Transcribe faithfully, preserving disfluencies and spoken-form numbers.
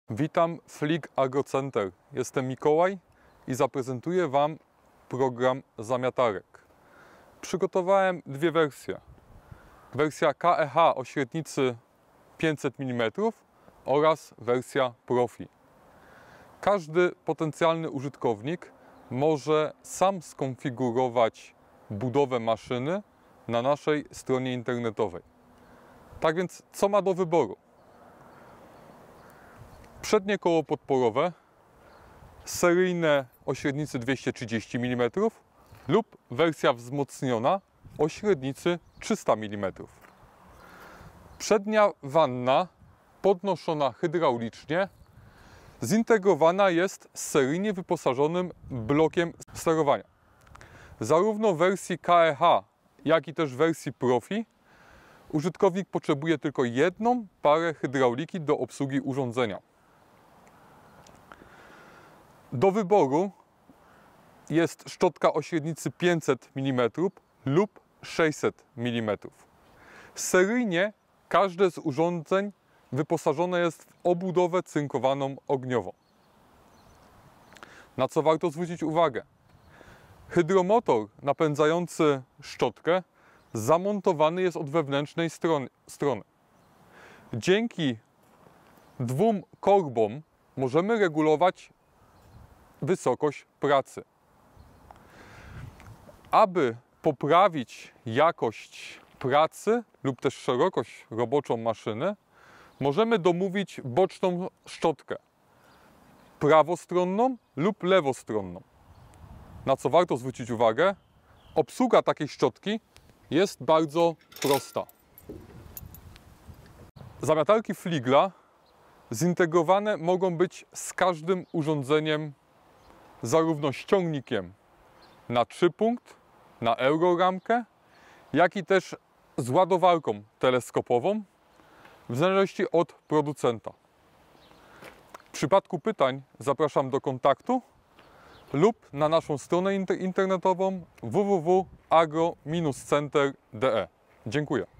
Witam Flick Agrocenter. Jestem Mikołaj i zaprezentuję Wam program zamiatarek. Przygotowałem dwie wersje. Wersja K E H o średnicy pięćset milimetrów oraz wersja Profi. Każdy potencjalny użytkownik może sam skonfigurować budowę maszyny na naszej stronie internetowej. Tak więc co ma do wyboru? Przednie koło podporowe, seryjne o średnicy dwieście trzydzieści milimetrów lub wersja wzmocniona o średnicy trzysta milimetrów. Przednia wanna podnoszona hydraulicznie zintegrowana jest z seryjnie wyposażonym blokiem sterowania. Zarówno w wersji K E H, jak i też w wersji Profi użytkownik potrzebuje tylko jedną parę hydrauliki do obsługi urządzenia. Do wyboru jest szczotka o średnicy pięćset milimetrów lub sześćset milimetrów. Seryjnie każde z urządzeń wyposażone jest w obudowę cynkowaną ogniową. Na co warto zwrócić uwagę? Hydromotor napędzający szczotkę zamontowany jest od wewnętrznej strony. Dzięki dwóm korbom możemy regulować wysokość pracy. Aby poprawić jakość pracy lub też szerokość roboczą maszyny, możemy domówić boczną szczotkę prawostronną lub lewostronną. Na co warto zwrócić uwagę, obsługa takiej szczotki jest bardzo prosta. Zamiatarki Fligla zintegrowane mogą być z każdym urządzeniem, zarówno ściągnikiem na trzypunkt, na euroramkę, jak i też z ładowarką teleskopową, w zależności od producenta. W przypadku pytań zapraszam do kontaktu lub na naszą stronę internetową w w w kropka agro center kropka d e. Dziękuję.